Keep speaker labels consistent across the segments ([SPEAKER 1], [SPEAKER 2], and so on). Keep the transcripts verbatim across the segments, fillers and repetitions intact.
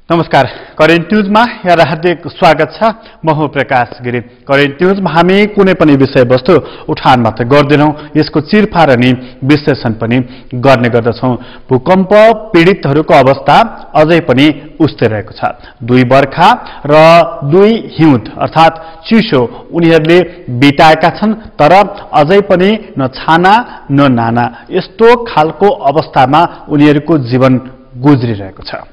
[SPEAKER 1] नमस्कार, करेन्ट न्यूजमा यहाँलाई हार्दिक स्वागत छ। म हुँ प्रकाश गिरी। करेन्ट न्यूजमा हामी कुनै पनि विषयवस्तु उठान मात्र गर्दैनौँ, यसको चिरफार अनि विश्लेषण पनि गर्ने गर्दछौँ। भूकम्प पीडितहरूको अवस्था अझै पनि उस्तै रहेको छ। दुई बर्खा र दुई हिउँद अर्थात् चिसो उनीहरूले बिताएका छन्, तर अझै पनि न छाना न नाना यस्तो खालको अवस्थामा उनीहरूको जीवन गुज्रिरहेको छ।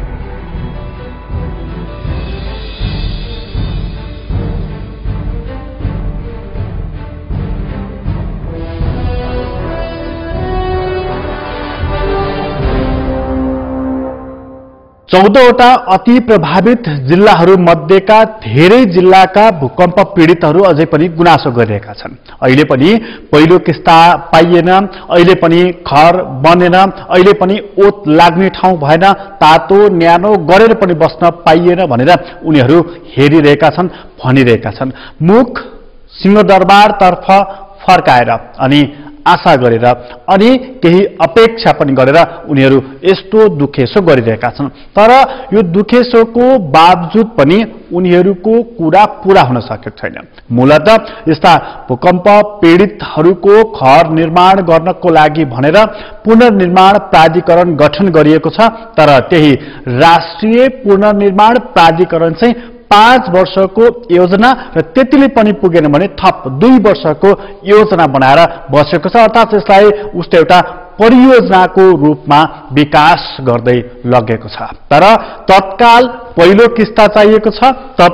[SPEAKER 1] चौधवटा अति प्रभावित जिल्लाहरू मध्येका धेरै जिल्लाका भूकम्प पीडितहरू अझै पनि गुनासो गरिरहेका छन्। अहिले पनि पहिलो किस्ता पाइएन, अहिले पनि घर बनेन, अहिले पनि ओत लाग्ने ठाउँ भएन, तातो न्यानो गरेर पनि बस्न पाइएन भनेर उनीहरू हेरिरहेका छन्, भनिरहेका छन्। मुख सिंहदरबारतर्फ फर्काएर अनि आशा गरेर अनि केही अपेक्षा पनि गरेर उनीहरू यस्तो दुखेसो गरिरहेका छन्। तर यो दुखेसोको बावजुद पनि उनीहरूको कुरा पूरा हुन सकेको छैन। मूलतः यस्ता भूकम्प पीडितहरूको घर निर्माण गर्नको लागि भनेर पुनर्निर्माण प्राधिकरण गठन गरिएको छ, तर त्यही राष्ट्रिय पुनर्निर्माण प्राधिकरण चाहिँ पाँच वर्षको योजना र त्यतिले पनि पुगेन भने थप दुई वर्षको योजना बनाएर बसेको छ। अर्थात् यसलाई उस्तो एउटा परियोजनाको रूपमा विकास गर्दै लगेको छ। तर तत्काल पहिलो किस्ता चाहिएको छ,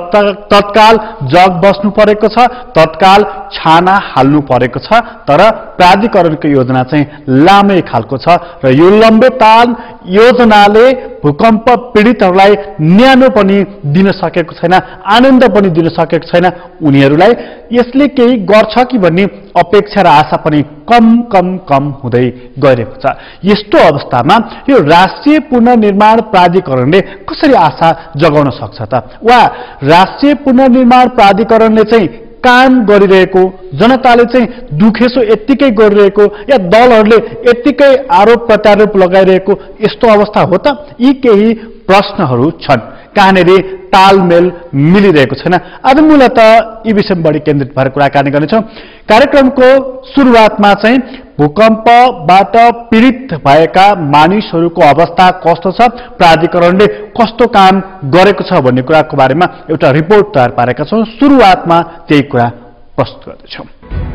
[SPEAKER 1] तत्काल जग बस्नु परेको छ, तत्काल छाना हाल्नु परेको छ। तर प्राधिकरणको योजना चाहिँ लामै खालको छ र यो लम्बेताल योजनाले भूकम्प पीडितहरूलाई न्यानो पनि दिन सकेको छैन, आनन्द पनि दिन सकेको छैन। उनीहरूलाई यसले केही गर्छ कि भन्ने अपेक्षा र आशा पनि कम कम कम हुँदै गइरहेको छ। यस्तो अवस्थामा यो राष्ट्रिय पुनर्निर्माण प्राधिकरणले कसरी आशा जगाउन सक्छ त? वा राष्ट्रिय पुनर्निर्माण प्राधिकरणले चाहिँ काम गरिरहेको, जनताले चाहिँ दुखेसो यत्तिकै गरिरहेको या दलहरूले यत्तिकै आरोप प्रत्यारोप लगाइरहेको यस्तो अवस्था हो त? यी केही प्रश्नहरू छन्, कहाँनिर तालमेल मिलिरहेको छैन। आज मूलतः यी विषयमा बढी केन्द्रित भएर कुराकानी गर्नेछौँ। कार्यक्रमको सुरुवातमा चाहिँ भूकम्पबाट पीडित भएका मानिसहरूको अवस्था कस्तो छ, प्राधिकरणले कस्तो काम गरेको छ भन्ने कुराको बारेमा एउटा रिपोर्ट तयार पारेका छौँ। सुरुवातमा त्यही कुरा प्रस्तुत गर्दैछौँ।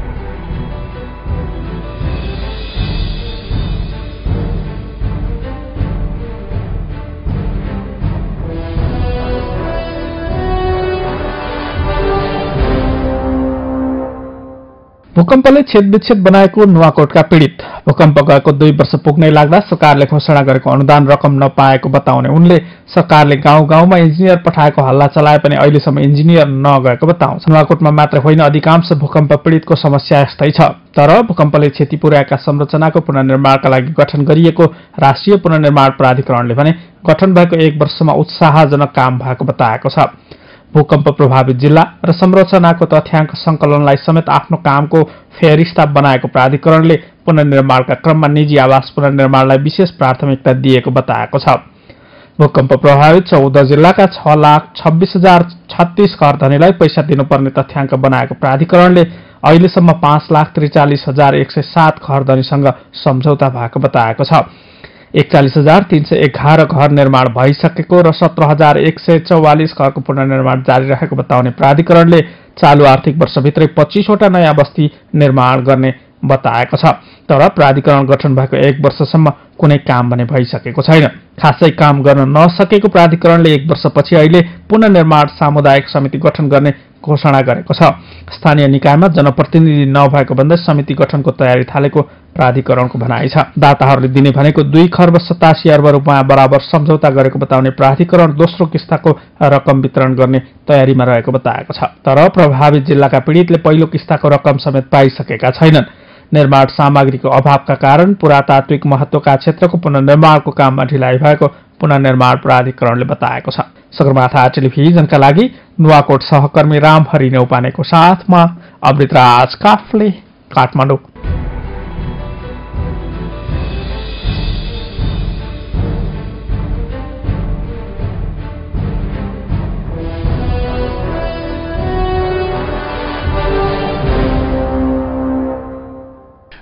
[SPEAKER 2] भूकम्पले छेदविच्छेद बनाएको नुवाकोटका पीडित। भूकम्प गएको दुई वर्ष पुग्नै लाग्दा सरकारले घोषणा गरेको अनुदान रकम नपाएको बताउने उनले सरकारले गाउँ गाउँमा इन्जिनियर पठाएको हल्ला चलाए पनि अहिलेसम्म इन्जिनियर नगएको बताउँछ। नुवाकोटमा मात्र होइन, अधिकांश भूकम्प पीडितको समस्या यस्तै छ। तर भूकम्पले क्षति पुर्याएका संरचनाको पुनर्निर्माणका लागि गठन गरिएको राष्ट्रिय पुनर्निर्माण प्राधिकरणले भने गठन भएको एक वर्षमा उत्साहजनक काम भएको बताएको छ। भूकम्प प्रभावित जिल्ला र संरचनाको तथ्याङ्क संकलनलाई समेत आफ्नो कामको फेरिस्ता बनाएको प्राधिकरणले पुनर्निर्माणका क्रममा निजी आवास पुनर्निर्माणलाई विशेष प्राथमिकता दिएको बताएको छ। भूकम्प प्रभावित चौध जिल्लाका छ लाख छब्बीस हजार छत्तीस घर धनीलाई पैसा दिनुपर्ने तथ्याङ्क बनाएको प्राधिकरणले अहिलेसम्म पाँच लाख त्रिचालिस हजार एक सय सात घर धनीसँग सम्झौता भएको बताएको छ। एकचालिस हजार तीन सय एघार घर निर्माण भइसकेको र सत्र हजार एक सय चौवालिस घरको पुनर्निर्माण जारी रहेको बताउने प्राधिकरणले चालु आर्थिक वर्षभित्रै पच्चीसवटा नयाँ बस्ती निर्माण गर्ने बताएको छ। तर प्राधिकरण गठन भएको एक वर्षसम्म कुनै काम भने भइसकेको छैन। खासै काम गर्न नसकेको प्राधिकरणले एक वर्षपछि अहिले पुनर्निर्माण सामुदायिक समिति गठन गर्ने घोषणा गरेको छ। स्थानीय निकायमा जनप्रतिनिधि नभएको भन्दै समिति गठनको तयारी थालेको प्राधिकरणको भनाइ छ। दाताहरूले दिने भनेको दुई खर्ब सतासी अर्ब रुपियाँ बराबर सम्झौता गरेको बताउने प्राधिकरण दोस्रो किस्ताको रकम वितरण गर्ने तयारीमा रहेको बताएको छ। तर प्रभावित जिल्लाका पीडितले पहिलो किस्ताको रकम समेत पाइसकेका छैनन्। निर्माण सामग्रीको अभावका कारण पुरातात्विक महत्वका क्षेत्रको पुनर्निर्माणको काममा ढिलाइ भएको पुनर्निर्माण प्राधिकरणले बताएको छ। सगरमाथा टेलिभिजनका लागि नुवाकोट सहकर्मी रामहरि नेउपानेको साथमा अमृतराज काफले, काठमाडौँ।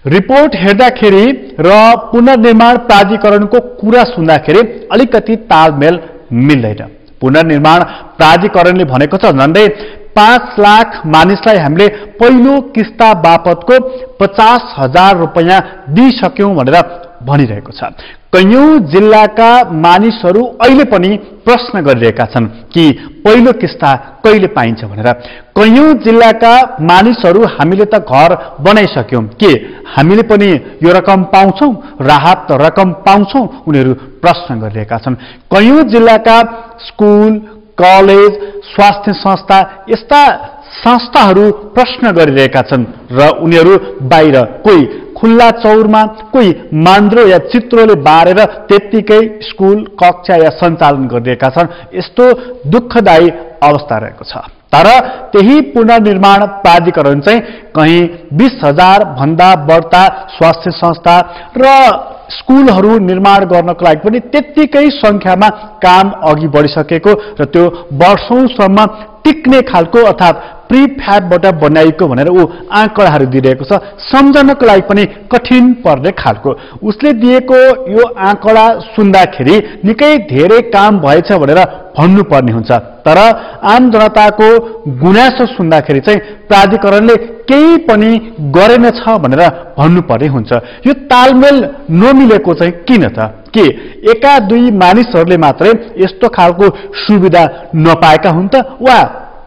[SPEAKER 1] रिपोर्ट हेर्दाखेरि र पुनर्निर्माण प्राधिकरणको कुरा सुन्दाखेरि अलिकति तालमेल मिल्दैन। पुनर्निर्माण प्राधिकरणले भनेको छ झन्डै पाँच लाख मानिसलाई हामीले पहिलो किस्ता बापतको पचास हजार रुपियाँ दिइसक्यौं भनेर भनिरहेको छ। कैयौं जिल्लाका मानिसहरू अहिले पनि प्रश्न गरिरहेका छन् कि पहिलो किस्ता कहिले पाइन्छ भनेर। कैयौं जिल्लाका मानिसहरू हामीले त घर बनाइसक्यौं, के हामीले पनि यो रकम पाउँछौं, राहत रकम पाउँछौं, उनीहरू प्रश्न गरिरहेका छन्। कैयौं जिल्लाका स्कुल, कलेज, स्वास्थ्य संस्था यस्ता संस्थाहरू प्रश्न गरिरहेका छन् र उनीहरू बाहिर कोही खुल्ला चौरमा, कोही मान्द्रो या चित्रोले बारेर त्यत्तिकै स्कुल, कक्षा या सञ्चालन गरिरहेका छन्। यस्तो दुःखदायी अवस्था रहेको छ। तर त्यही पुनर्निर्माण प्राधिकरण चाहिँ कहीँ बीस हजार भन्दा बढ्ता स्वास्थ्य संस्था र स्कुलहरू निर्माण गर्नको लागि पनि त्यत्तिकै संख्यामा काम अघि बढिसकेको र त्यो वर्षौंसम्म टिक्ने खालको अर्थात् प्रिफ्याबबाट बनाइएको भनेर ऊ आँकडाहरू दिइरहेको छ। सम्झनको लागि पनि कठिन पर्ने खालको उसले दिएको यो आँकडा सुन्दाखेरि निकै धेरै काम भएछ भनेर भन्नुपर्ने हुन्छ। तर आम जनताको गुनासो सुन्दाखेरि चाहिँ प्राधिकरणले केही पनि गरेनछ भनेर भन्नुपर्ने हुन्छ। यो तालमेल नमिलेको चाहिँ किन त? के एका दुई मानिसहरूले मात्रै यस्तो खालको सुविधा नपाएका हुन् त, वा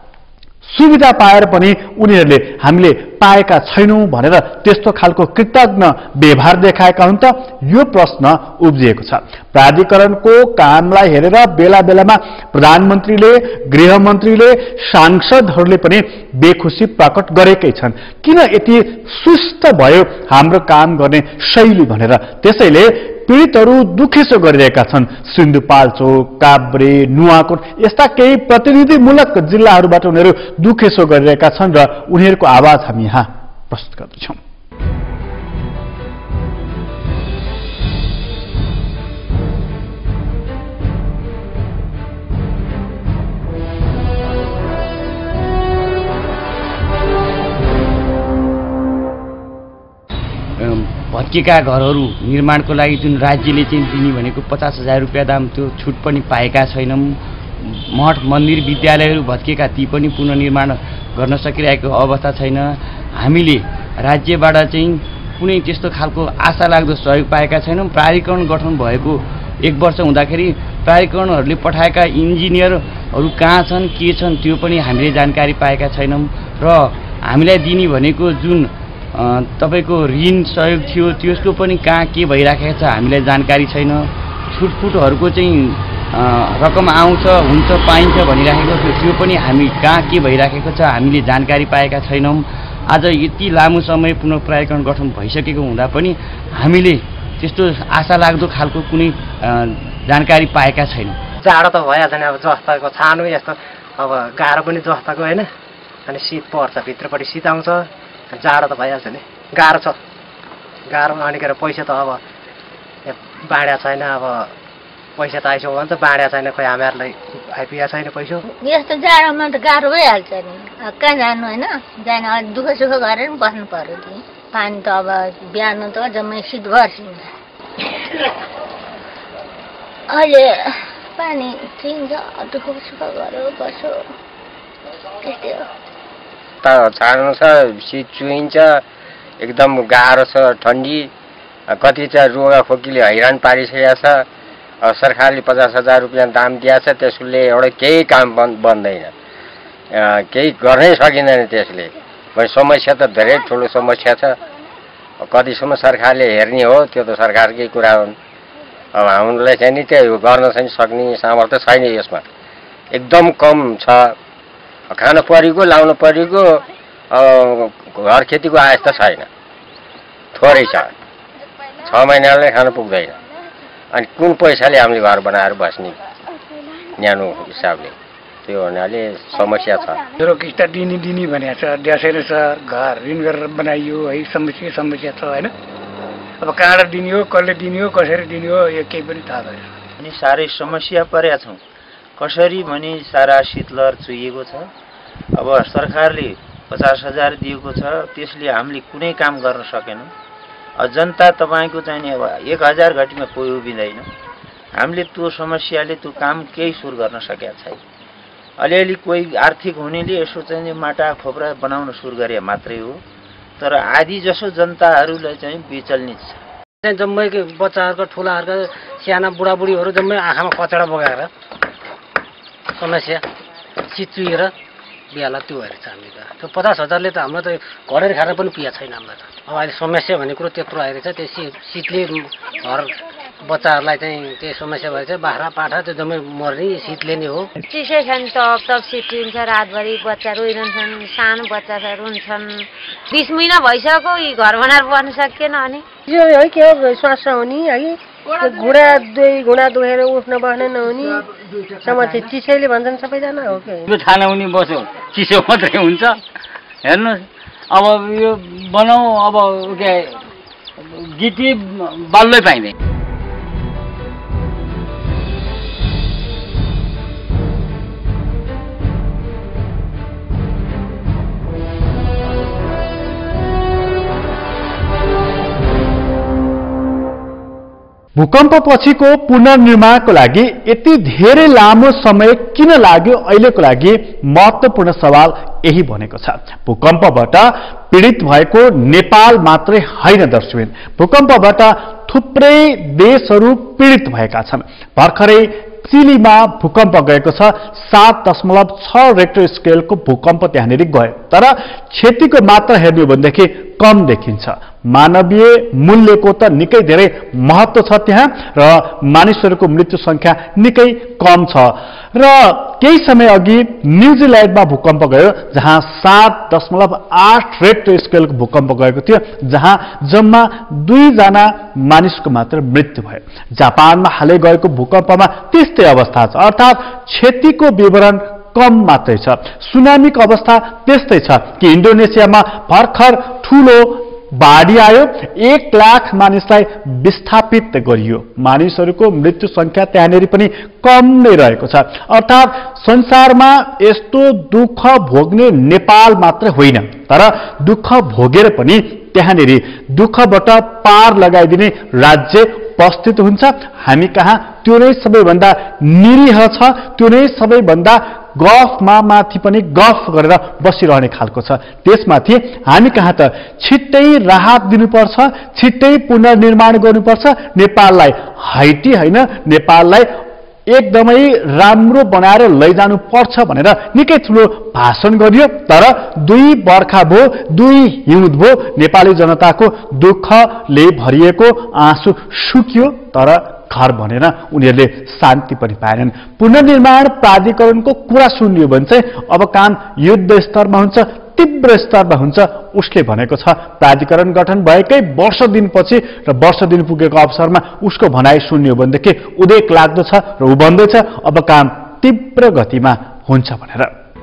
[SPEAKER 1] सुविधा पाएर पनि उनीहरूले हामीले पाएका छैनौं भनेर त्यस्तो खालको कृतज्ञ व्यवहार देखाएका हुन् त? यो प्रश्न उब्जिएको छ। प्राधिकरणको कामलाई हेरेर बेला बेलामा प्रधानमन्त्रीले, गृहमन्त्रीले, सांसदहरूले पनि बेखुसी प्रकट गरेकै छन्। किन यति सुस्त भयो हाम्रो काम गर्ने शैली भनेर। त्यसैले पीडितहरू दुखेसो गरिरहेका छन्। सिन्धुपाल्चोक, काभ्रे, नुवाकोट यस्ता केही प्रतिनिधिमूलक जिल्लाहरूबाट उनीहरू दुखेसो गरिरहेका छन् र उनीहरूको आवाज हामी यहाँ प्रस्तुत गर्दैछौं।
[SPEAKER 3] भत्किएका घरहरू निर्माणको लागि जुन राज्यले चाहिँ दिने भनेको पचास हजार रुपियाँ दाम त्यो छुट पनि पाएका छैनौँ। मठ मन्दिर विद्यालयहरू भत्किएका ती पनि पुनर्निर्माण गर्न सकिरहेको अवस्था छैन। हामीले राज्यबाट चाहिँ कुनै त्यस्तो खालको आशा लाग्दो सहयोग पाएका छैनौँ। प्राधिकरण गठन भएको एक वर्ष हुँदाखेरि प्राधिकरणहरूले पठाएका इन्जिनियरहरू कहाँ छन्, के छन् त्यो पनि हामीले जानकारी पाएका छैनौँ। र हामीलाई दिने भनेको जुन तपाईको ऋण सहयोग थियो त्यसको पनि कहाँ के भइराखेको छ हामीलाई जानकारी छैन। छुटफुटहरूको चाहिँ रकम आउँछ, हुन्छ, पाइन्छ भनिराखेको थियो, त्यो पनि हामी कहाँ के भइराखेको छ हामीले जानकारी पाएका छैनौँ। आज यति लामो समय पुनः प्राधिकरण गठन भइसकेको हुँदा पनि हामीले त्यस्तो आशा लाग्दो खालको कुनै जानकारी पाएका छैनौँ।
[SPEAKER 4] जाडो त भइहाल्छ नि, अब जस्ताको छानो यस्तो अब गाह्रो पनि जस्ताको होइन, अनि शीत पर्छ, भित्रपट्टि शीत आउँछ, जाडो त भइहाल्छ नि, गाह्रो छ। गाह्रोमा अनिखेर पैसा त अब बाँड्या छैन, अब पैसा त आइसक्यो भने त बाँड्या छैन, खोइ हामीहरूलाई आइपुगेको छैन पैसा।
[SPEAKER 5] यस्तो जाडोमा त गाह्रो भइहाल्छ नि, कहाँ जानु होइन, जान अलिक दुःख सुख गरेर बस्नु पर्यो कि। पानी त अब बिहान त जम्मै शीतभर सिन्छ, अहिले पानी चिन्छ, दुःख सुख गरेर बस्यो, त्यस्तै हो।
[SPEAKER 6] छाड्नु छ, शीत चुइन्छ, एकदम गाह्रो छ, ठन्डी। कति चाहिँ रोगा खोकीले हैरान पारिसकेको छ। सरकारले पचास हजार रुपियाँ दाम दिएको छ, त्यसले एउटा केही काम बन्द बन्दैन, केही गर्नै सकिँदैन त्यसले। समस्या त धेरै ठुलो समस्या छ। कतिसम्म सरकारले हेर्ने हो त्यो त सरकारकै कुरा हुन्। अब हामीलाई चाहिँ नि त्यो गर्न चाहिँ सक्ने सामर्थ्य छैन यसमा, एकदम कम छ। खान परेको, लाउन परेको, घर खेतीको आय त छैन, थोरै छ, छ महिनाले खान पुग्दैन। अनि कुन पैसाले हामीले घर बनाएर बस्ने न्यानो हिसाबले, त्यो हुनाले समस्या छ।
[SPEAKER 7] मेरो किस्ता दिने दिने भनेको छ, द्यासेन सर, घर ऋण गरेर बनाइयो है, समस्या समस्या छ होइन। अब कहाँबाट दिने हो, कसले दिने हो, कसरी दिने हो, यो केही पनि थाहा छैन।
[SPEAKER 8] अनि साह्रै समस्या परेका छौँ। कसरी भने सारा शीतलहर चुइएको छ। अब सरकारले पचास हजार दिएको छ, त्यसले हामीले कुनै काम गर्न सकेनौँ। जनता तपाईँको चाहिँ नि अब एक हजार घटीमा कोही उभिँदैन। हामीले त्यो समस्याले त्यो काम केही सुरु गर्न सकेका छैन। अलिअलि कोही आर्थिक हुनेले यसो चाहिँ माटा खोप्रा बनाउन सुरु गरे मात्रै हो, तर आधी जसो जनताहरूलाई चाहिँ बेचल्ने छ।
[SPEAKER 4] जम्मै बच्चाहरूको ठुलाहरूको साना बुढाबुढीहरू जम्मै आँखामा कचडा बोकाएर समस्या चिचुएर बिहालाई त्यो हेरेछ हामीले त। त्यो पचास हजारले त हाम्रो त घरेर खाएर पनि पिया छैन हामीलाई त। अब अहिले समस्या भन्ने कुरो त्यत्रो आइरहेछ, त्यो शीत शीतले घर बच्चाहरूलाई चाहिँ त्यो समस्या भएछ। बाख्रा पाठा त्यो जम्मै मर्ने शीतले नै हो।
[SPEAKER 9] चिसै छ नि, टप टप सिटिन्छ रातभरि, बच्चा रोइरहन्छन्, सानो बच्चा छ रुन्छन्। बिस महिना भइसक्यो यी घर बनाएर बस्न सकिएन। अनि
[SPEAKER 10] यो है के हो श्वास हुने है, घुँडा दुई घुँडा दुखेर उठ्न बस्न नहुने समस्या चिसैले भन्छन् सबैजना हो कि
[SPEAKER 3] यो थाहा नहुने बस्यो चिसो मात्रै हुन्छ। हेर्नुहोस् अब यो बनाऊ अब के गिटी बल्लै पाइँदैन।
[SPEAKER 1] भूकम्पपछिको पुनर्निर्माणको लागि यति धेरै लामो समय किन लाग्यो? अहिलेको लागि महत्त्वपूर्ण सवाल यही बनेको छ। भूकम्पबाट पीडित भएको नेपाल मात्रै होइन दर्शकबिन, भूकम्पबाट थुप्रै देशहरू पीडित भएका छन्। भर्खरै चिलीमा भूकम्प गएको छ। सात दशमलव छ रेक्टर स्केलको भूकम्प त्यहाँनिर गयो, तर क्षतिको मात्रा हेर्ने हो भनेदेखि कम देखिन्छ। मानवीय मूल्यको त निकै धेरै महत्त्व छ त्यहाँ, र मानिसहरूको मृत्यु संख्या निकै कम छ। र केही समय अघि न्युजिल्यान्डमा भूकम्प गयो, जहाँ सात दशमलव आठ रेक्टर स्केलको भूकम्प गएको थियो, जहाँ जम्मा दुईजना मानिसको मात्र मृत्यु भयो। जापानमा हालै गएको भूकम्पमा त्यस्तै अवस्था छ, अर्थात् क्षतिको विवरण कम मात्रै छ। सुनामीको अवस्था त्यस्तै छ कि इन्डोनेसियामा भर्खर ठूलो बाढी आयो, एक लाख मानिसलाई विस्थापित गरियो। मानिसहरूको मृत्यु संख्या त्यहाँनिर पनि कम नै रहेको छ। अर्थात् संसारमा यस्तो दुःख भोग्ने नेपाल मात्र होइन, तर दुःख भोगेर पनि त्यहाँनिर दुःखबाट पार लगाइदिने राज्य उपस्थित हुन्छ। हामी कहाँ त्यो नै सबैभन्दा निरीह छ, त्यो नै सबैभन्दा गफमा माथि पनि गफ गरेर बसिरहने खालको छ। त्यसमाथि हामी कहाँ त छिट्टै राहत दिनुपर्छ, छिट्टै पुनर्निर्माण गर्नुपर्छ। नेपाललाई हाइटी होइन, नेपाललाई एकदमै राम्रो बनाएर लैजानु पर्छ भनेर निकै ठुलो भाषण गरियो, तर दुई बर्खा भो, दुई हिउँद भो, नेपाली जनताको दुःखले भरिएको आँसु सुक्यो, तर घर भनेर उनीहरूले शान्ति पनि पाएनन्। पुनर्निर्माण प्राधिकरणको कुरा सुनियो भने चाहिँ अब काम युद्ध स्तरमा हुन्छ, तीव्र स्तरमा हुन्छ उसले भनेको छ। प्राधिकरण गठन भएकै वर्ष दिनपछि र वर्ष दिन पुगेको अवसरमा उसको भनाइ सुनियो भनेदेखि उदेक लाग्दो छ र ऊ भन्दैछ अब काम तीव्र गतिमा हुन्छ भनेर।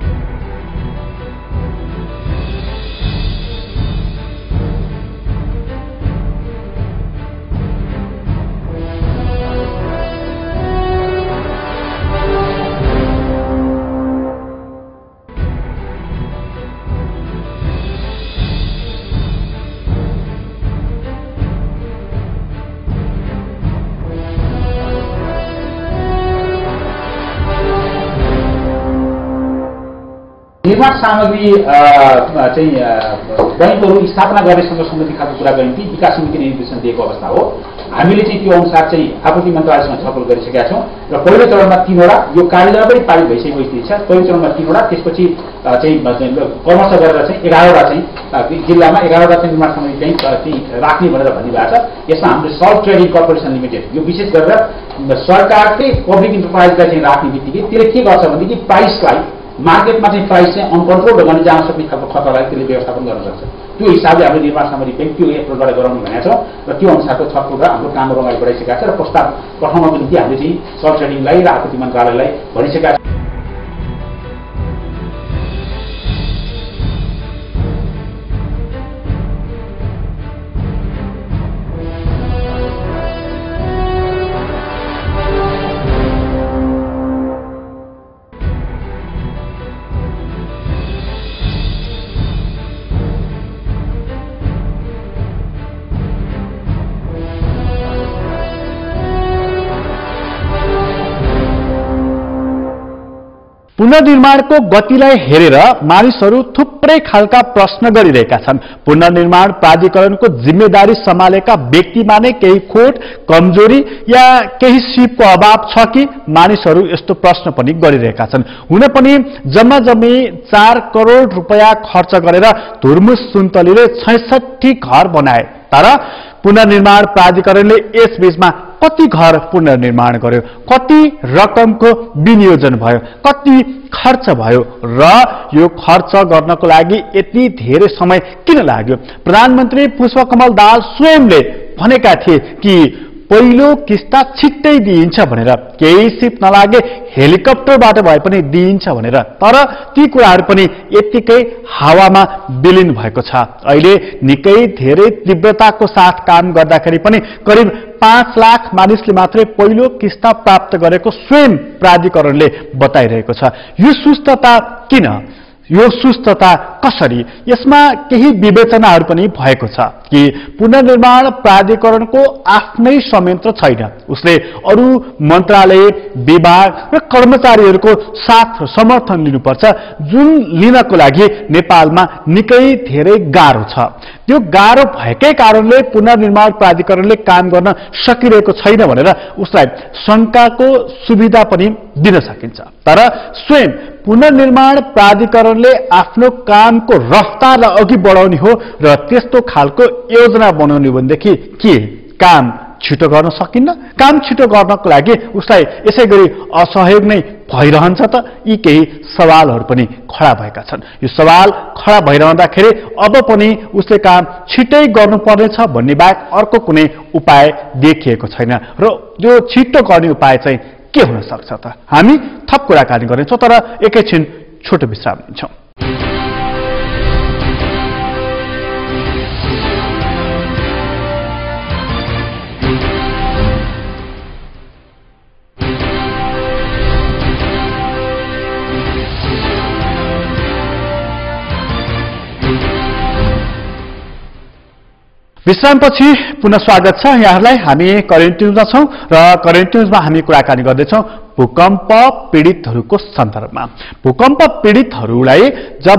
[SPEAKER 11] निर्माण सामग्री चाहिँ बैङ्कहरू स्थापना गर्नेसँग सम्बन्धी खालको कुरा गर्ने कि विकास समितिले निर्देशन दिएको अवस्था हो। हामीले चाहिँ त्यो अनुसार चाहिँ आपूर्ति मन्त्रालयसँग छलफल गरिसकेका छौँ र पहिलो चरणमा तीनवटा, यो कार्ययोजना पनि पारित भइसकेको स्थिति छ। पहिलो चरणमा तीनवटा, त्यसपछि चाहिँ कर्मश गरेर चाहिँ एघारवटा चाहिँ जिल्लामा एघारवटा चाहिँ निर्माण सामग्री चाहिँ चाहिँ राख्ने भनेर भनिरहेको छ। यसमा हाम्रो सल्ट ट्रेडिङ कर्पोरेसन लिमिटेड, यो विशेष गरेर सरकारकै पब्लिक इन्टरप्राइजलाई चाहिँ राख्ने बित्तिकै त्यसले के गर्छ भनेदेखि प्राइसलाई मार्केटमा चाहिँ प्राइस चाहिँ अनकन्ट्रोल गर्न जान सक्ने खालको खतरालाई त्यसले व्यवस्थापन गर्न सक्छ। त्यो हिसाबले हामीले निर्माण सामग्री पनि त्यो एप्रोचबाट गराउनु भनेका छौँ र त्यो अनुसारको छलफल र हाम्रो कामहरू अगाडि बढाइसकेका छ र प्रस्ताव पठाउनको निम्ति हामीले चाहिँ सल्ट ट्रेडिङलाई र आपूर्ति मन्त्रालयलाई भनिसकेका छौँ।
[SPEAKER 1] पुनर्निर्माणको गतिलाई हेरेर मानिसहरू थुप्रै खालका प्रश्न गरिरहेका छन्। पुनर्निर्माण प्राधिकरणको जिम्मेदारी सम्हालेका व्यक्तिमा नै केही खोट, कमजोरी या केही सिपको अभाव छ कि मानिसहरू यस्तो प्रश्न पनि गरिरहेका छन्। हुन पनि जम्मा जम्मी चार करोड रुपियाँ खर्च गरेर धुर्मुस सुन्तलीले छैसठी घर बनाए, तर पुनर्निर्माण प्राधिकरणले यस बीचमा कति घर पुनर्निर्माण गर्यो, कति रकमको विनियोजन भयो, कति खर्च भयो र यो खर्च गर्नको लागि यति धेरै समय किन लाग्यो? प्रधानमन्त्री पुष्पकमल दाहाल स्वयंले भनेका थिए कि पहिलो किस्ता छिट्टै दिइन्छ भनेर, केही सिप नलागे हेलिकप्टरबाट भए पनि दिइन्छ भनेर, तर ती कुराहरू पनि यत्तिकै हावामा विलीन भएको छ। अहिले निकै धेरै तीव्रताको साथ काम गर्दाखेरि पनि करिब पाँच लाख मानिसले मात्रै पहिलो किस्ता प्राप्त गरेको स्वयं प्राधिकरणले बताइरहेको छ। यो सुस्तता किन? यो सुस्तता कसरी? यसमा केही विवेचनाहरू पनि भएको छ कि पुनर्निर्माण प्राधिकरणको आफ्नै संयन्त्र छैन, उसले अरू मन्त्रालय, विभाग र कर्मचारीहरूको साथ र समर्थन लिनुपर्छ, जुन लिनको लागि नेपालमा निकै धेरै गाह्रो छ। त्यो गाह्रो भएकै कारणले पुनर्निर्माण प्राधिकरणले काम गर्न सकिरहेको छैन भनेर उसलाई शंकाको सुविधा पनि दिन सकिन्छ। तर स्वयं पुनर्निर्माण प्राधिकरणले आफ्नो कामको रफ्तारलाई अघि बढाउने हो र त्यस्तो खालको योजना बनाउने भनेदेखि के काम छिटो गर्न सकिन्न? काम छिटो गर्नको लागि उसलाई यसै गरी असहयोग नै भइरहन्छ त? यी केही सवालहरू पनि खडा भएका छन्। यो सवाल खडा भइरहँदाखेरि अब पनि उसले काम छिटै गर्नुपर्नेछ भन्ने बाहेक अर्को कुनै उपाय देखिएको छैन र यो छिटो गर्ने उपाय चाहिँ के हुन सक्छ त? हामी थप कुराकानी गर्नेछौँ, तर एकैछिन छोटो विश्राम लिन्छौँ। विश्रामपछि पुनः स्वागत छ यहाँहरूलाई। हामी करेन्ट न्युजमा छौँ र करेन्ट न्युजमा हामी कुराकानी गर्दैछौँ भूकम्प पीडितहरूको सन्दर्भमा। भूकम्प पीडितहरूलाई जब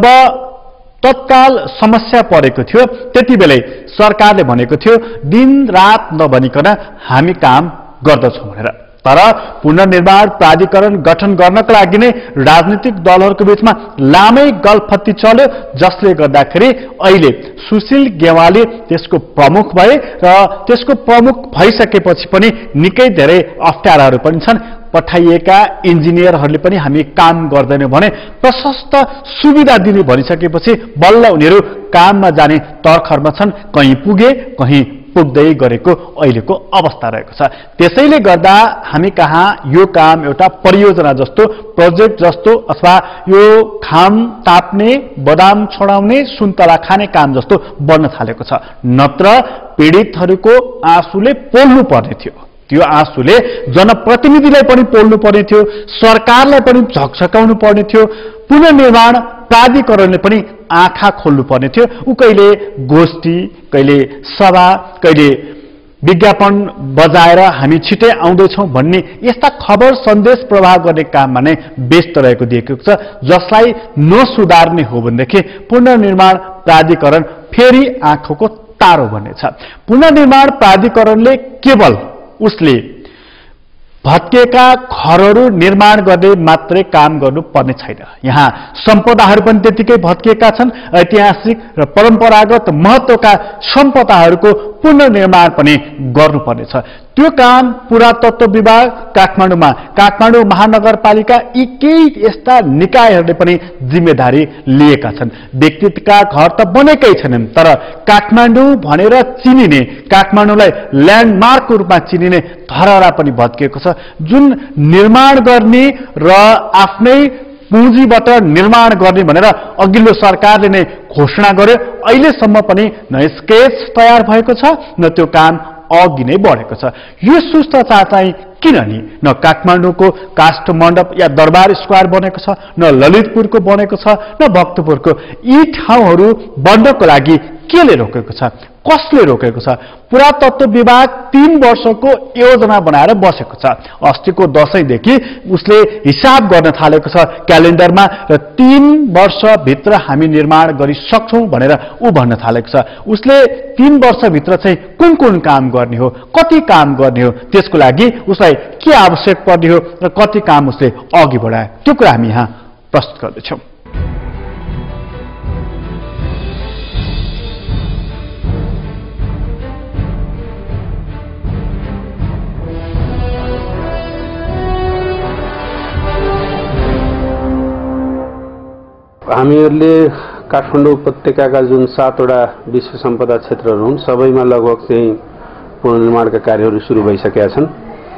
[SPEAKER 1] तत्काल समस्या परेको थियो त्यति बेलै सरकारले भनेको थियो दिन रात नभनिकन हामी काम गर्दछौँ भनेर। तर पुनर्निर्माण प्राधिकरण गठन गर्नको लागि नै राजनीतिक दलहरूको बीचमा लामै गलफत्ती चल्यो, जसले गर्दाखेरि अहिले सुशील गेवाली त्यसको प्रमुख भए र त्यसको प्रमुख भइसकेपछि पनि निकै धेरै अप्ठ्याराहरू पनि छन्। पठाइएका इन्जिनियरहरूले पनि हामी काम गर्दैनौँ भने प्रशस्त सुविधा दिने भनिसकेपछि बल्ल उनीहरू काममा जाने तर्खरमा छन्, कहीँ पुगे कहीँ पुग्दै गरेको अहिलेको अवस्था रहेको छ। त्यसैले गर्दा हामी कहाँ यो काम एउटा परियोजना जस्तो, प्रोजेक्ट जस्तो अथवा यो खाम ताप्ने, बदाम छोडाउने, सुन्तला खाने काम जस्तो बन्न थालेको छ। नत्र पीडितहरूको आँसुले पोल्नु पर्ने थियो, त्यो आँसुले जनप्रतिनिधिलाई पनि पोल्नु पर्ने थियो, सरकारलाई पनि झकझकाउनु पर्ने थियो, पुनर्निर्माण प्राधिकरणले पनि आँखा खोल्नु पर्ने थियो। ऊ कहिले गोष्ठी, कहिले सभा, कहिले विज्ञापन बजाएर हामी छिटै आउँदैछौँ भन्ने यस्ता खबर सन्देश प्रवाह गर्ने काममा नै व्यस्त रहेको देखिएको छ, जसलाई नसुधार्ने हो भनेदेखि पुनर्निर्माण प्राधिकरण फेरि आँखाको तारो बन्नेछ। पुनर्निर्माण प्राधिकरणले केवल उसले भत्किएका घरहरू निर्माण गर्ने मात्रै काम गर्नुपर्ने छैन। यहाँ सम्पदाहरू पनि त्यतिकै भत्किएका छन्। ऐतिहासिक र परम्परागत महत्त्वका सम्पदाहरूको पुनर्निर्माण पनि गर्नुपर्नेछ। त्यो काम पुरातत्व विभाग काठमाडौँमा, काठमाडौँ महानगरपालिका यी केही यस्ता निकायहरूले पनि जिम्मेदारी लिएका छन्। व्यक्तिका घर त बनेकै छैनन्, तर काठमाडौँ भनेर चिनिने, काठमाडौँलाई ल्यान्डमार्कको रूपमा चिनिने धरहरा पनि भत्किएको छ। जुन निर्माण गर्ने र आफ्नै पुँजीबाट निर्माण गर्ने भनेर अघिल्लो सरकारले नै घोषणा गर्यो, अहिलेसम्म पनि न स्केच तयार भएको छ न त्यो काम अघि नै बढेको छ। यो सुस्तता चाहिँ किन नि? न काठमाडौँको काष्ठमण्डप या दरबार स्क्वायर बनेको छ, न ललितपुरको बनेको छ, न भक्तपुरको। यी ठाउँहरू बन्नको लागि केले रोकेको छ, कसले रोकेको छ? पुरातत्व विभाग तीन वर्षको योजना बनाएर बसेको छ। अस्तिको दशैंदेखि उसले हिसाब गर्न थालेको छ क्यालेन्डरमा र तीन वर्षभित्र हामी निर्माण गरिसक्छौँ भनेर ऊ भन्न थालेको छ। उसले तीन वर्षभित्र चाहिँ कुन कुन काम गर्ने हो, कति काम गर्ने हो, त्यसको लागि उसलाई के आवश्यक पर्ने हो र कति काम उसले अघि बढायो, त्यो कुरा हामी यहाँ प्रस्तुत गर्दैछौँ।
[SPEAKER 12] हामीहरूले काठमाडौँ उपत्यकाका जुन सातवटा विश्व सम्पदा क्षेत्रहरू हुन् सबैमा लगभग चाहिँ पुनर्निर्माणका कार्यहरू सुरु भइसकेका छन्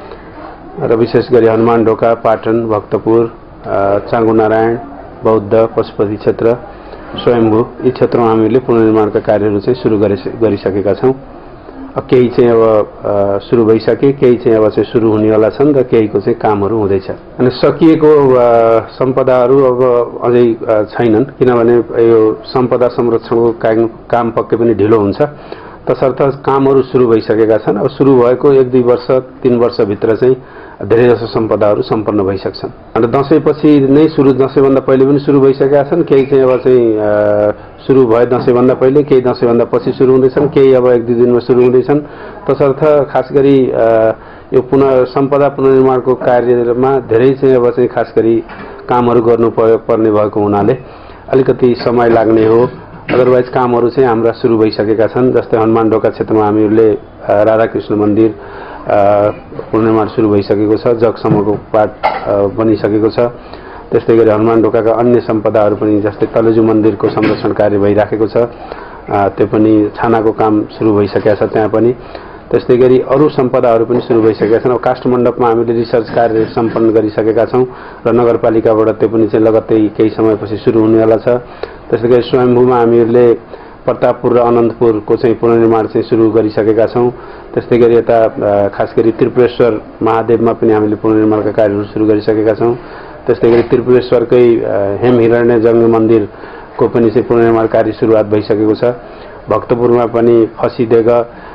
[SPEAKER 12] र विशेष गरी हनुमान ढोका, पाटन, भक्तपुर, चाँगुनारायण, बौद्ध, पशुपति क्षेत्र, स्वयम्भू यी क्षेत्रमा हामीले पुनर्निर्माणका कार्यहरू चाहिँ सुरु गरिसकेका छौँ। केही चाहिँ अब सुरु भइसके, केही चाहिँ अब चाहिँ सुरु हुनेवाला छन् र केहीको चाहिँ कामहरू हुँदैछ। अनि सकिएको सम्पदाहरू अब अझै छैनन् किनभने यो सम्पदा संरक्षणको काम पक्कै पनि ढिलो हुन्छ, तसर्थ कामहरू सुरु भइसकेका छन्। अब सुरु भएको एक दुई वर्ष तीन वर्षभित्र चाहिँ धेरैजसो सम्पदाहरू सम्पन्न भइसक्छन्। अन्त दसैँपछि नै सुरु, दसैँभन्दा पहिले पनि सुरु भइसकेका छन्, केही चाहिँ अब चाहिँ सुरु भए दसैँभन्दा पहिले, केही दसैँभन्दा पछि सुरु हुँदैछन्, केही अब एक दुई दिनमा सुरु हुँदैछन्। तसर्थ खास गरी यो पुनः सम्पदा पुनर्निर्माणको कार्यमा धेरै चाहिँ अब चाहिँ खास गरी कामहरू गर्नु पर्ने भएको हुनाले अलिकति समय लाग्ने हो। अदरवाइज कामहरू चाहिँ हाम्रा सुरु भइसकेका छन्। जस्तै हनुमान ढोका क्षेत्रमा हामीहरूले राधाकृष्ण मन्दिर पुनर्निर्माण सुरु भइसकेको छ, जगसम्मको पाट बनिसकेको छ। त्यस्तै गरी हनुमान ढोकाका अन्य सम्पदाहरू पनि जस्तै तलेजु मन्दिरको संरक्षण कार्य भइराखेको छ, त्यो पनि छानाको काम सुरु भइसकेको छ त्यहाँ पनि। त्यस्तै गरी अरू सम्पदाहरू पनि सुरु भइसकेका छन्। अब काष्ठमण्डपमा हामीले रिसर्च कार्य सम्पन्न गरिसकेका छौँ र नगरपालिकाबाट त्यो पनि चाहिँ लगत्तै केही समयपछि सुरु हुनेवाला छ। त्यस्तै गरी स्वयम्भूमा हामीहरूले प्रतापपुर र अनन्तपुरको चाहिँ पुनर्निर्माण चाहिँ सुरु गरिसकेका छौँ। त्यस्तै गरी यता खास गरी त्रिपुरेश्वर महादेवमा पनि हामीले पुनर्निर्माणका कार्यहरू सुरु गरिसकेका छौँ। त्यस्तै गरी त्रिपुरेश्वरकै हेमहिरण्य जङ्ग मन्दिरको पनि चाहिँ पुनर्निर्माण कार्य सुरुवात भइसकेको छ। भक्तपुरमा पनि फसीदेग,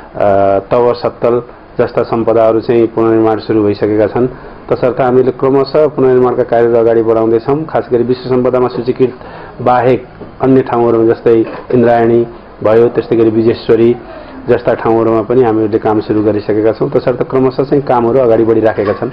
[SPEAKER 12] तव सत्तल जस्ता सम्पदाहरू चाहिँ पुनर्निर्माण सुरु भइसकेका छन्। तसर्थ हामीले क्रमशः पुनर्निर्माणका कार्यहरू अगाडि बढाउँदैछौँ। खास गरी विश्व सम्पदामा सूचीकृत बाहेक अन्य ठाउँहरूमा जस्तै इन्द्रायणी भयो, त्यस्तै गरी विजेश्वरी जस्ता ठाउँहरूमा पनि हामीले काम सुरु गरिसकेका छौँ। तसर्थ क्रमशः चाहिँ कामहरू अगाडि बढिराखेका छन्।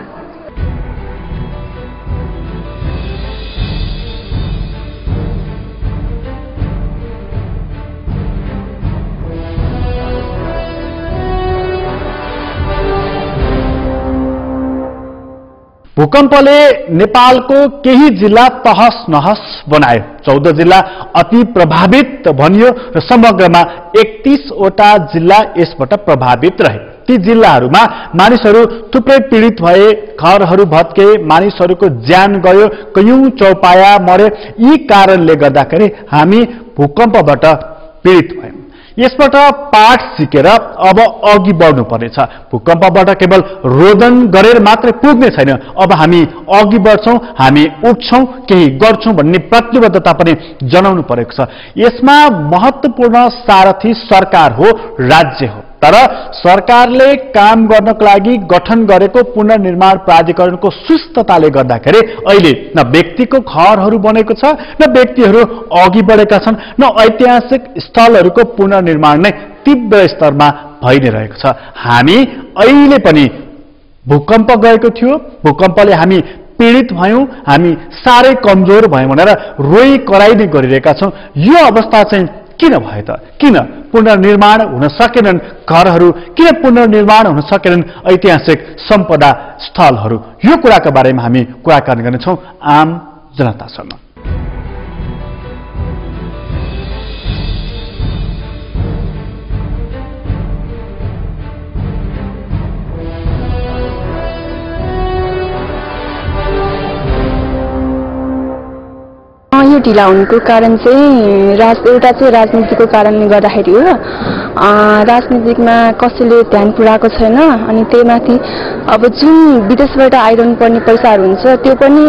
[SPEAKER 1] भूकम्पले नेपालको केही जिल्ला तहस नहस बनायो। चौध जिल्ला अति प्रभावित भनियो र समग्रमा एकतीसवटा जिल्ला यसबाट प्रभावित रहे। ती जिल्लाहरूमा मानिसहरू थुप्रै पीडित भए, घरहरू भत्के, मानिसहरूको ज्यान गयो, कयौं चौपाया मरे। यी कारणले गर्दाखेरि हामी भूकम्पबाट पीडित भयौं। यसबाट पाठ सिकेर अब अघि बढ्नु पर्नेछ। भूकम्पबाट केवल रोदन गरेर मात्र पुग्ने छैन, अब हामी अघि बढ्छौं, हामी उठ्छौं, केही गर्छौं भन्ने प्रतिबद्धता पनि जनाउनु परेको छ। यसमा महत्त्वपूर्ण सारथी सरकार हो, राज्य हो। तर सरकारले काम गर्नको लागि गठन गरेको पुनर्निर्माण प्राधिकरणको सुस्तताले गर्दाखेरि अहिले न व्यक्तिको घरहरू बनेको छ, न व्यक्तिहरू अघि बढेका छन्, न ऐतिहासिक स्थलहरूको पुनर्निर्माण नै तीव्र स्तरमा भइ नै रहेको छ। हामी अहिले पनि भूकम्प गएको थियो, भूकम्पले हामी पीडित भयौं, हामी साह्रै कमजोर भयौं भनेर रोइ कराइ नै गरिरहेका छौं। यो अवस्था चाहिँ किन भयो त? किन पुनर्निर्माण हुन सकेनन् घरहरू? किन पुनर्निर्माण हुन सकेनन् ऐतिहासिक सम्पदा स्थलहरू? यो कुराका बारेमा हामी कुराकानी गर्नेछौँ आम जनतासँग।
[SPEAKER 13] यो ढिला हुनुको कारण चाहिँ राज एउटा चाहिँ राजनीतिको कारणले गर्दाखेरि हो। राजनीतिकमा कसैले ध्यान पुर्याएको छैन, अनि त्यही माथि अब जुन विदेशबाट आइरहनु पर्ने पैसाहरू हुन्छ त्यो पनि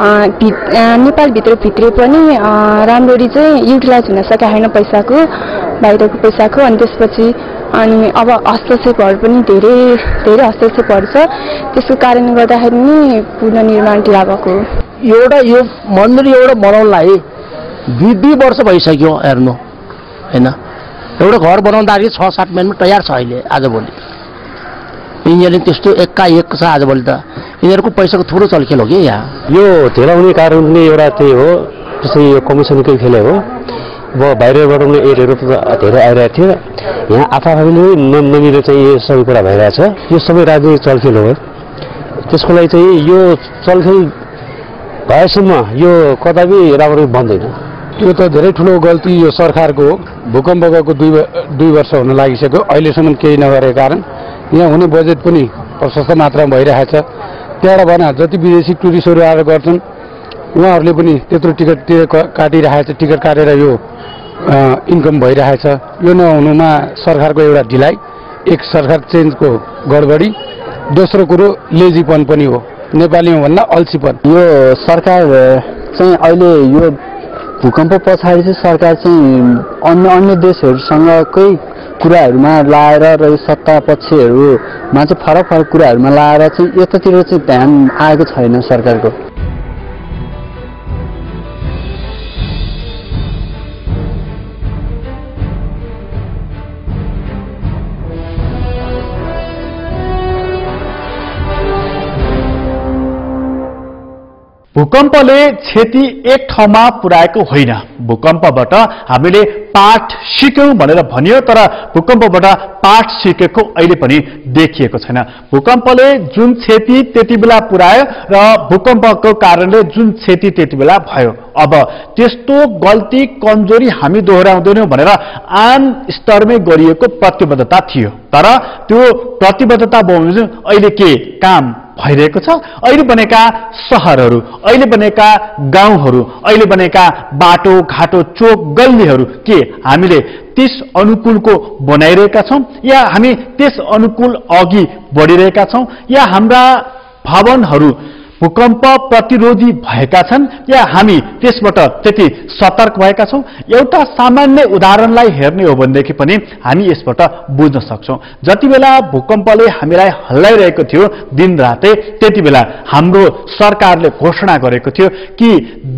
[SPEAKER 13] नेपालभित्र भित्रै पनि राम्ररी चाहिँ युटिलाइज हुन सकेको छैन पैसाको। बाहिरको पैसाको। अनि त्यसपछि अनि अब हस्तक्षेपहरू पनि धेरै धेरै हस्तक्षेपहरू छ, त्यसको कारणले गर्दाखेरि नै पुनर्निर्माण ढिला भएको हो।
[SPEAKER 14] एउटा यो मन्दिर एउटा बनाउनलाई दुई दुई वर्ष भइसक्यो हेर्नु होइन। एउटा घर बनाउँदाखेरि छ सात महिनामा तयार छ अहिले आजभोलि। इन्जिनियरिङ त्यस्तो एकाएक छ आजभोलि त। यिनीहरूको पैसाको थुप्रो चलखेल हो कि यहाँ।
[SPEAKER 12] यो ढिला हुने कारण पनि एउटा त्यही हो, जस्तै यो कमिसनकै खेले हो। अब बाहिरबाट पनि एडहरू त धेरै आइरहेको थियो, यहाँ आफूले नमिलेर चाहिँ यो सबै कुरा भइरहेछ। यो सबै राजनीतिक चलखेल हो। त्यसको लागि चाहिँ यो चलखेल भएसम्म यो कदापि राम्रो बन्दैन।
[SPEAKER 15] यो त धेरै ठुलो गल्ती यो सरकारको हो। भूकम्प गएको दुई दुई वर्ष हुन लागिसक्यो, अहिलेसम्म केही नगरेको कारण यहाँ हुने बजेट पनि प्रशस्त मात्रामा भइरहेछ। त्यहाँबाट भएन जति विदेशी टुरिस्टहरू आएर गर्छन् उहाँहरूले पनि त्यत्रो टिकट काटिरहेछ, टिकट काटेर यो इन्कम भइरहेछ। यो नहुनुमा सरकारको एउटा ढिलाइ, एक सरकार चेन्जको गडबडी, दोस्रो कुरो लेजीपन पनि हो, नेपालीमा भन्दा अल्छीपन।
[SPEAKER 16] यो सरकार चाहिँ अहिले यो भूकम्प पछाडि चाहिँ सरकार चाहिँ अन्य अन्य देशहरूसँगकै कुराहरूमा लाएर र यो सत्ता पक्षहरूमा चाहिँ फरक फरक कुराहरूमा लाएर चाहिँ यतातिर चाहिँ ध्यान आएको छैन सरकारको।
[SPEAKER 1] भूकम्पले क्षति एक ठाउँमा पुर्याएको होइन। भूकम्पबाट हामीले पाठ सिक्यौं भनेर भनियो, तर भूकम्पबाट पाठ सिकेको अहिले पनि देखिएको छैन। भूकम्पले जुन क्षति त्यति बेला पुर्यायो र भूकम्पको कारणले जुन क्षति त्यति बेला भयो, अब त्यस्तो गल्ती कमजोरी हामी दोहोऱ्याउँदैनौँ भनेर आम स्तरमै गरिएको प्रतिबद्धता थियो। तर त्यो प्रतिबद्धता बमोजिम अहिले के काम भइरहेको छ? अहिले बनेका सहरहरू, अहिले बनेका गाउँहरू, अहिले बनेका बाटो घाटो चोक गल्लीहरू के हामीले त्यस अनुकूलको बनाइरहेका छौं या हामी त्यस अनुकूल अघि बढिरहेका छौं या हाम्रा भवनहरू भूकम्प प्रतिरोधी भएका छन् या हामी त्यसबाट त्यति सतर्क भएका छौं? एउटा सामान्य उदाहरणलाई हेर्ने हो भनेदेखि पनि हामी यसबाट बुझ्न सक्छौं। जति बेला भूकम्पले हामीलाई हल्लाइरहेको थियो दिन रातै, त्यति बेला हाम्रो सरकारले घोषणा गरेको थियो कि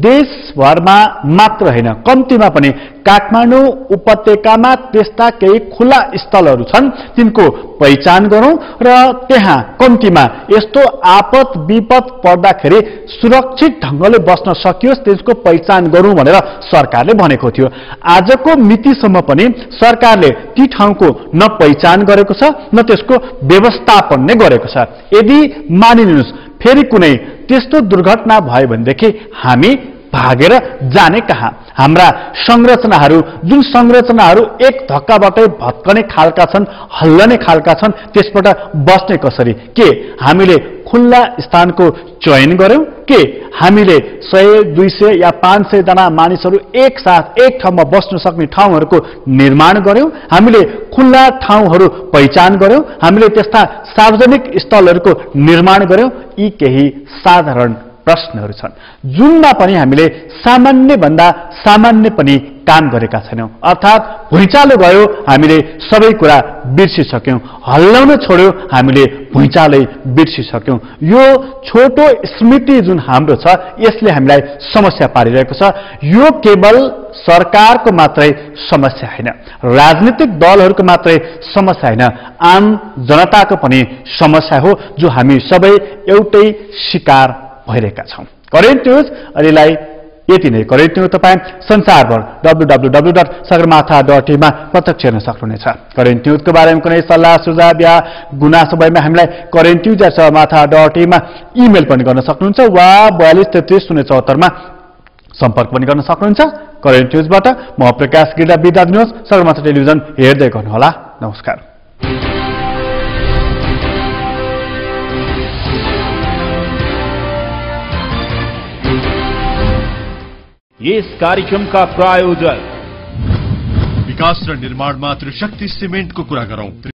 [SPEAKER 1] देशभरमा मात्र होइन, कम्तीमा पनि काठमाडौँ उपत्यकामा त्यस्ता केही खुला स्थलहरू छन्, तिनको पहिचान गरौं र त्यहाँ कम्तीमा यस्तो आपत विपद पर्दाखेरि सुरक्षित ढंगले बस्न सकियोस् त्यसको पहिचान गरौं भनेर सरकारले भनेको थियो। आजको मितिसम्म पनि सरकारले ती ठाउँको न पहिचान गरेको छ न त्यसको व्यवस्थापन नै गरेको छ। यदि मानिलिनुस् फेरि कुनै त्यस्तो दुर्घटना भयो भनेदेखि हामी भागेर जाने कहाँ? हाम्रा संरचनाहरू जुन संरचनाहरू एक धक्काबाटै भत्कने खालका छन्, हल्लने खालका छन्, त्यसबाट बस्ने कसरी? के हामीले खुल्ला स्थानको चयन गर्यौं? के हामीले सय दुई सय या पाँच सय जना मानिसहरू एक साथ एक ठाउँमा बस्न सक्ने ठाउँहरूको निर्माण गर्यौं? हामीले खुल्ला ठाउँहरू पहिचान गर्यौं? हामीले त्यस्ता सार्वजनिक स्थलहरूको निर्माण गर्यौं? यी केही साधारण प्रश्नहरू छन् जुनमा पनि हामीले सामान्य भन्दा सामान्य पनि काम गरेका छैनौं। अर्थात् भुइँचालो गयो हामीले सबै कुरा बिर्सिसक्यौं, हल्लाउन छोड्यो हामीले भुइँचालै बिर्सिसक्यौं। यो छोटो स्मृति जुन हाम्रो छ यसले हामीलाई समस्या पारिरहेको छ। यो केवल सरकारको मात्रै समस्या होइन, राजनीतिक दलहरूको मात्रै समस्या होइन, आम जनताको पनि समस्या हो जो हामी सबै एउटै शिकार भइरहेका छौं। करेन्ट न्यूज अहिलेलाई यति नै। करेन्ट न्यूज तपाईँ संसारभर W W W dot Sagarmatha dot ईमा प्रत्यक्ष हेर्न सक्नुहुनेछ। करेन्ट न्यूजको बारेमा कुनै सल्लाह सुझाव या गुनासो भएमा हामीलाई current news at Sagarmatha dot ईमा इमेल पनि गर्न सक्नुहुन्छ वा बयालिस तेत्रिस शून्य चौहत्तरमा सम्पर्क पनि गर्न सक्नुहुन्छ। करेन्ट न्यूजबाट म प्रकाश गिर्दा बिदा दिनुहोस्। सगरमाथा टेलिभिजन हेर्दै गर्नुहोला। नमस्कार।
[SPEAKER 17] यस कार्यक्रमका प्रायोजक
[SPEAKER 18] विकास र निर्माणमा त्रिशक्ति सिमेन्टको कुरा गरौं।